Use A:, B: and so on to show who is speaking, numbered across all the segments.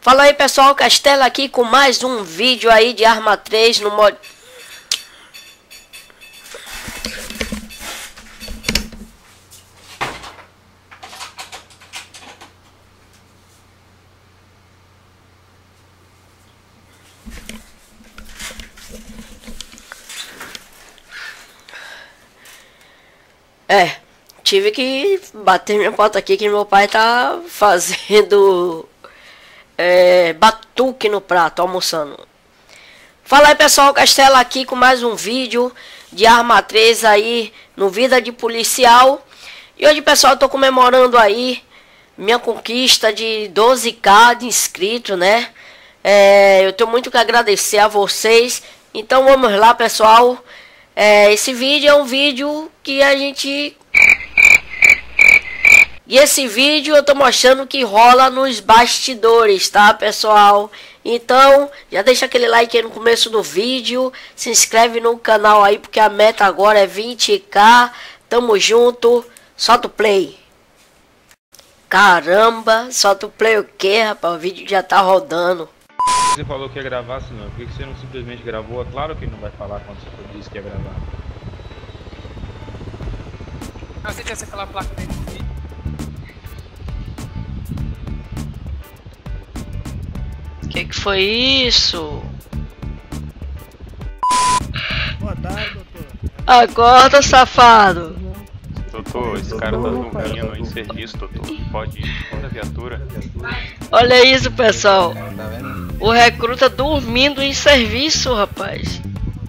A: Fala aí pessoal, Castelo aqui com mais um vídeo aí de Arma 3 no modo... tive que bater minha porta aqui que meu pai tá fazendo batuque no prato, almoçando. Fala aí pessoal, Castelo aqui com mais um vídeo de Arma 3 aí no Vida de Policial. E hoje pessoal, eu tô comemorando aí minha conquista de 12k de inscritos, né? Eu tenho muito que agradecer a vocês. Então vamos lá pessoal. Esse vídeo é um vídeo que a gente... E esse vídeo eu tô mostrando que rola nos bastidores, tá pessoal? Então, já deixa aquele like aí no começo do vídeo. Se inscreve no canal aí, porque a meta agora é 20k. Tamo junto. Solta o play. Caramba, solta o play o que, rapaz? O vídeo já tá rodando.
B: Você falou que ia gravar, senhor. Por que você não simplesmente gravou? É claro que ele não vai falar quando você disse que ia gravar.
C: Ah, você tinha aquela placa dentro do vídeo.
A: Que foi isso?
D: Boa tarde, doutor.
A: Acorda, safado.
B: Doutor, esse cara tá dormindo em serviço, doutor. Pode ir para a viatura.
A: Olha isso, pessoal. O recruta dormindo em serviço, rapaz.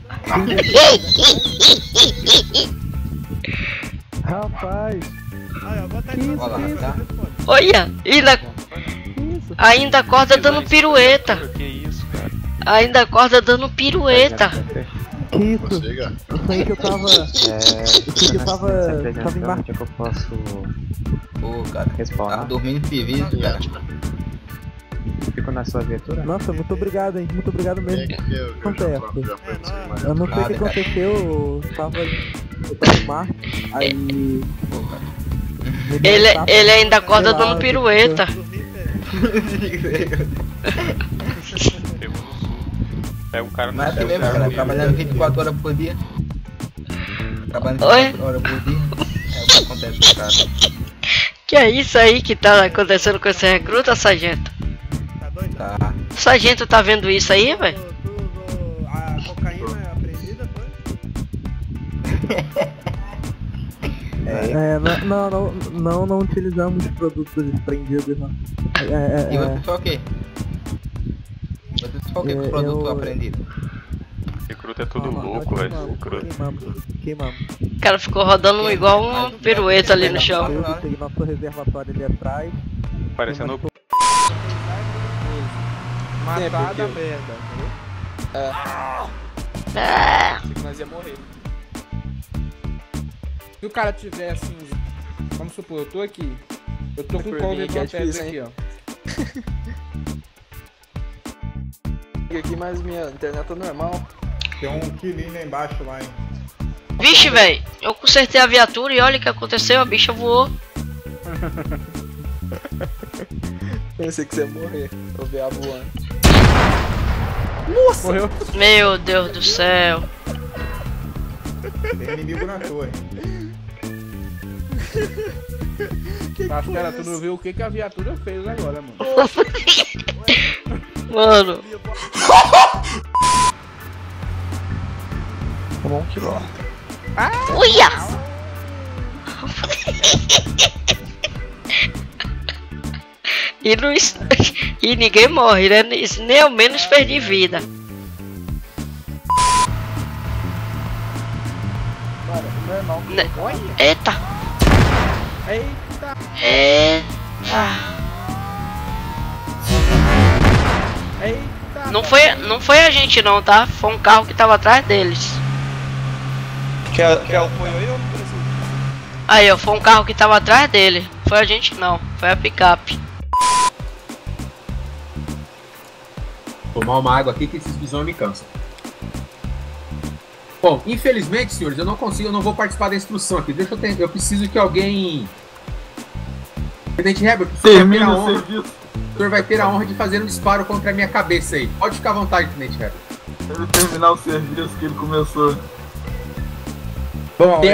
D: Rapaz. Aí, ó, bota aí no
C: tá?
A: Olha, ainda acorda dando pirueta.
B: Que isso, cara?
A: Ainda acorda dando pirueta.
D: Que isso? Isso aí que eu tava... Isso aí que eu tava em marcha.
E: Que eu posso...
C: Pô, cara,
E: responder?
C: tá dormindo em serviço, cara.
E: Fico na sua viatura?
D: Nossa, muito obrigado, hein? Muito obrigado mesmo. Acontece. Eu não sei o que aconteceu, eu tava em marcha, aí...
A: Ele ainda acorda dando pirueta.
B: Pega o cara no
C: Mas é
B: céu,
C: mesmo, cara, trabalhando 24 horas por dia. Trabalhando
A: Oi?
C: 24 horas por dia. É o que acontece com o cara.
A: Que é isso aí que tá acontecendo com esse recruta, sargento?
D: Tá doido?
C: Tá.
A: O sargento tá vendo isso aí, velho?
D: A cocaína é apreendida, foi? Não utilizamos produtos desprendidos, não.
C: E você só o quê? Você só o quê com o produto apreendido?
B: Recruta é tudo louco, velho.
D: Queimamos.
A: O cara ficou rodando igual uma pirueta ali no chão.
D: Tem nosso reservatório ali atrás.
B: Parecendo
F: Matar da merda, entendeu? Achei que nós ia morrer. Se o cara tiver assim, vamos supor, eu tô aqui. Eu tô com o cover de uma pedra aqui, ó.
G: Aqui, mas minha internet tá normal.
H: Tem um quilinho lá embaixo lá, hein?
A: Vixe, velho, eu consertei a viatura e olha o que aconteceu, a bicha voou.
G: Pensei que você ia morrer. Eu vi a voando.
F: Nossa! Morreu.
A: Meu Deus do céu.
H: Tem inimigo na torre.
F: Mas cara, tu não viu o que a viatura fez agora, mano.
A: Mano.
G: Tomou 1 quilômetro.
A: Uia! E ninguém morre, né? Nem ao menos perdi vida.
G: Cara, meu irmão.
A: Eita!
F: Eita! Eita!
A: Não foi a gente não, tá? Foi um carro que tava atrás deles.
G: Quer apoio aí ou não precisa?
A: Aí, ó, foi um carro que tava atrás dele. Foi a gente não, foi a picape.
I: Tomar uma água aqui que esses bisões me cansam. Bom, infelizmente, senhores, eu não vou participar da instrução aqui. Eu preciso que alguém... Tenente Herbert, termina o serviço. senhor vai ter a honra de fazer um disparo contra a minha cabeça aí. Pode ficar à vontade, Tenente Harry.
J: Ele terminar o serviço que ele começou.
F: Bom,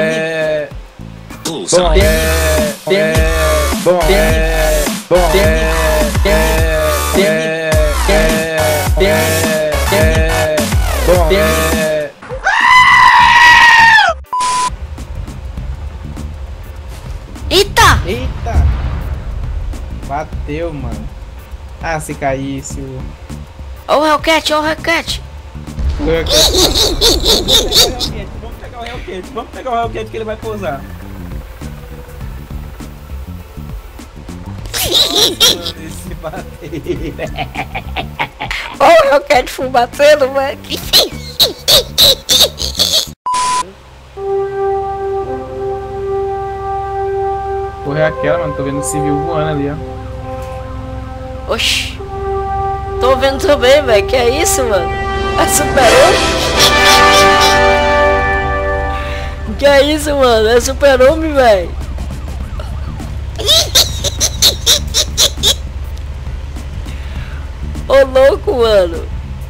A: Eita!
F: Eita! Bateu, mano. Ah, se caísse o...
A: Ó o Hellcat, ó o Hellcat.
F: Vamos pegar o Hellcat. Vamos pegar o Hellcat que ele vai pousar. Nossa, esse bateu.
A: Ó o Hellcat fumaceiro, mano.
F: Porra, é aquela, mano. Tô vendo o civil voando ali, ó.
A: Oxi. Tô vendo também, velho. Que é isso, mano? É super-homem? Que é isso, mano? É super-homem, velho. Ô louco, mano.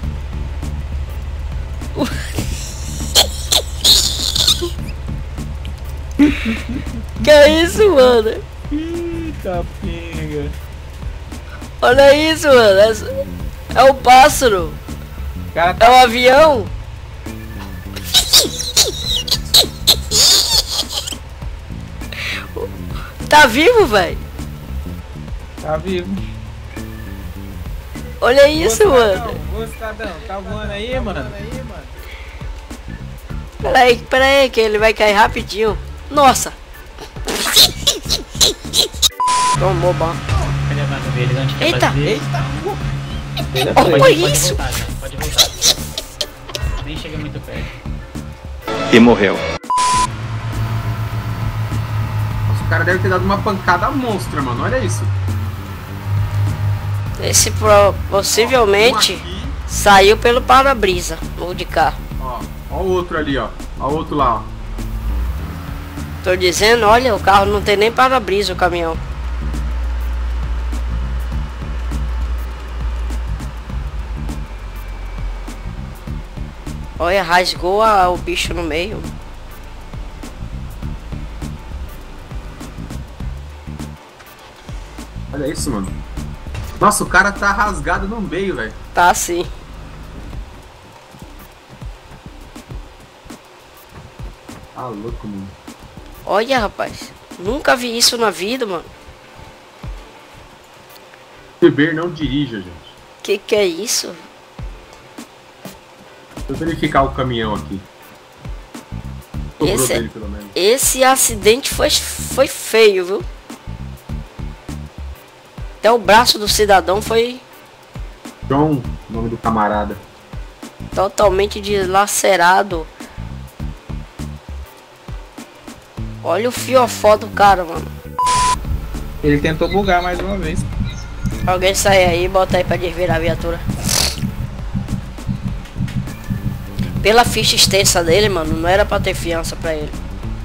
A: Que é isso, mano?
F: Eita, pinga.
A: Olha isso, mano. É o pássaro.
F: Cara,
A: é o avião. Tá vivo, velho?
F: Tá vivo.
A: Olha isso, mano.
F: Ô, cidadão, tá voando aí, mano?
A: Pera aí, que ele vai cair rapidinho. Nossa. Tomou bom. Eita! Olha isso!
K: Pode voltar. Nem chega muito perto.
I: E morreu. Nossa, o cara deve ter dado uma pancada monstra, mano. Olha isso.
A: Esse possivelmente saiu pelo para-brisa ou de carro.
I: Ó o outro ali, ó. Ó o outro lá, ó.
A: Tô dizendo, olha, o carro não tem nem para-brisa, o caminhão. Olha, rasgou o bicho no meio.
I: Olha isso, mano. Nossa, o cara tá rasgado no meio, velho.
A: Tá sim.
I: Tá louco, mano.
A: Olha, rapaz. Nunca vi isso na vida, mano.
I: Beber não dirija, gente.
A: Que é isso?
I: Deixa eu verificar o caminhão aqui. Sobrou dele, pelo menos.
A: Esse acidente foi feio, viu? Até o braço do cidadão foi...
I: John, nome do camarada.
A: Totalmente dilacerado. Olha o fiofó do cara, mano.
F: Ele tentou bugar mais uma vez.
A: Alguém sai aí e bota aí pra desvirar a viatura. Pela ficha extensa dele, mano, não era pra ter fiança pra ele.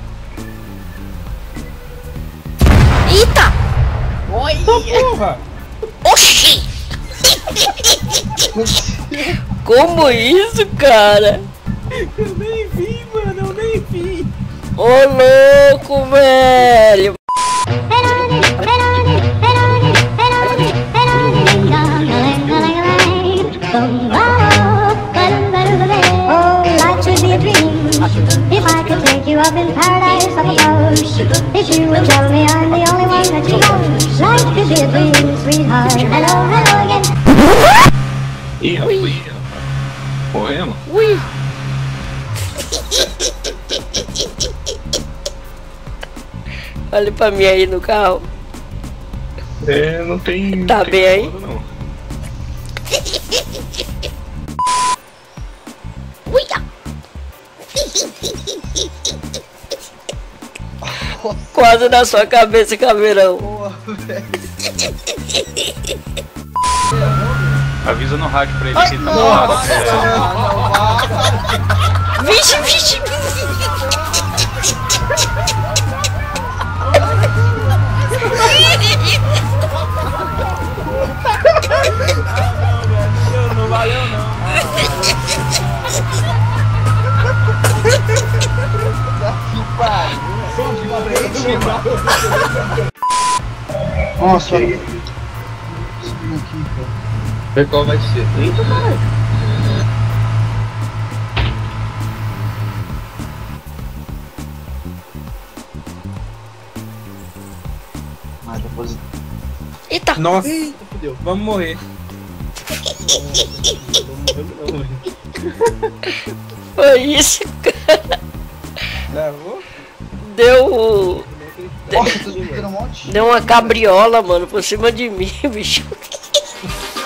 A: Eita!
F: Porra!
A: Oxi! Como isso, cara?
F: Eu nem vi, mano, eu nem vi.
A: Ô louco, velho!
L: If I could take you up in paradise, I suppose. If you would tell me I'm the only one that you know. Life could be a dream, sweetheart. Hello, hello again.
J: Ih, rapaz. Morremos?
A: Ui! Olha pra mim aí no carro.
J: É, não tem...
A: Tá
J: tem
A: bem aí?
J: modo, não.
A: Uia! Quase na sua cabeça, caveirão.
B: Avisa no rádio pra ele que ele tá morrado.
A: Vixe, vixe!
F: pariu.
C: Nossa,
I: Vê qual vai ser. Eita, caralho.
A: Eita!
F: Nossa,
I: Eita, fudeu.
F: vamos morrer.
A: Foi isso, cara.
F: Travou?
A: Deu.
C: Nossa, tô escutando um monte.
A: Deu uma cabriola, mano, por cima de mim, bicho.